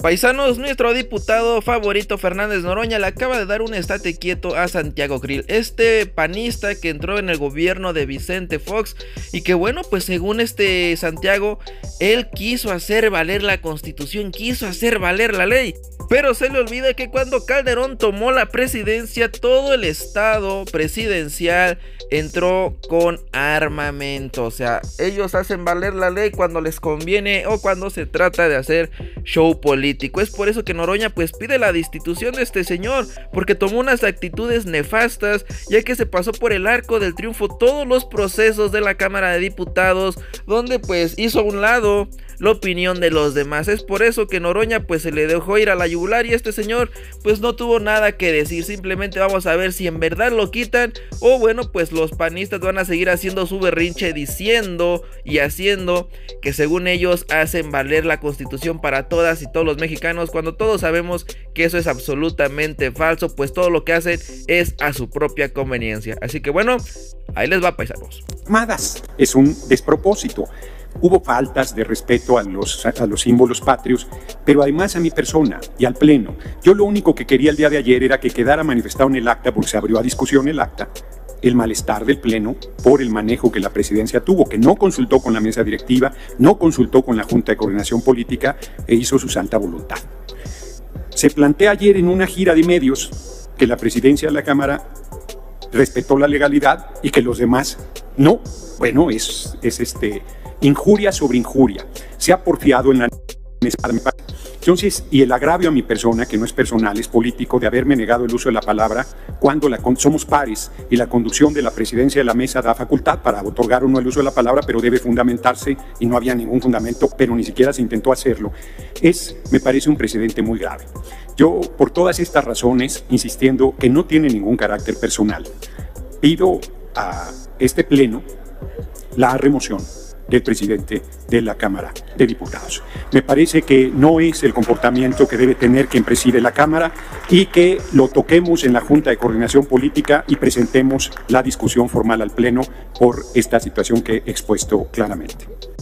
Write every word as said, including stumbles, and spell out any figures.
Paisanos, nuestro diputado favorito Fernández Noroña le acaba de dar un estate quieto a Santiago Krill, este panista que entró en el gobierno de Vicente Fox y que bueno, pues según este Santiago, él quiso hacer valer la Constitución, quiso hacer valer la ley. Pero se le olvida que cuando Calderón tomó la presidencia, todo el estado presidencial entró con armamento. O sea, ellos hacen valer la ley cuando les conviene o cuando se trata de hacer show político. Es por eso que Noroña pues pide la destitución de este señor, porque tomó unas actitudes nefastas, ya que se pasó por el arco del triunfo todos los procesos de la Cámara de Diputados, donde pues hizo a un lado la opinión de los demás. Es por eso que Noroña pues se le dejó ir a la yugular y este señor pues no tuvo nada que decir. Simplemente vamos a ver si en verdad lo quitan o bueno, pues los panistas van a seguir haciendo su berrinche diciendo y haciendo que según ellos hacen valer la Constitución para todas y todos los mexicanos, cuando todos sabemos que eso es absolutamente falso, pues todo lo que hacen es a su propia conveniencia. Así que bueno, ahí les va, paisanos. Madas es un despropósito. Hubo faltas de respeto a los, a los símbolos patrios, pero además a mi persona y al pleno. Yo lo único que quería el día de ayer era que quedara manifestado en el acta, porque se abrió a discusión el acta, el malestar del pleno por el manejo que la presidencia tuvo, que no consultó con la mesa directiva, no consultó con la Junta de Coordinación Política e hizo su santa voluntad. Se plantea ayer en una gira de medios que la presidencia de la Cámara respetó la legalidad y que los demás no. Bueno, es, es este... injuria sobre injuria, se ha porfiado en la... Entonces, y el agravio a mi persona, que no es personal, es político, de haberme negado el uso de la palabra cuando la, somos pares y la conducción de la presidencia de la mesa da facultad para otorgar o no el uso de la palabra, pero debe fundamentarse y no había ningún fundamento, pero ni siquiera se intentó hacerlo. Es, me parece, un precedente muy grave. Yo, por todas estas razones, insistiendo que no tiene ningún carácter personal, pido a este pleno la remoción del presidente de la Cámara de Diputados. Me parece que no es el comportamiento que debe tener quien preside la Cámara y que lo toquemos en la Junta de Coordinación Política y presentemos la discusión formal al Pleno por esta situación que he expuesto claramente.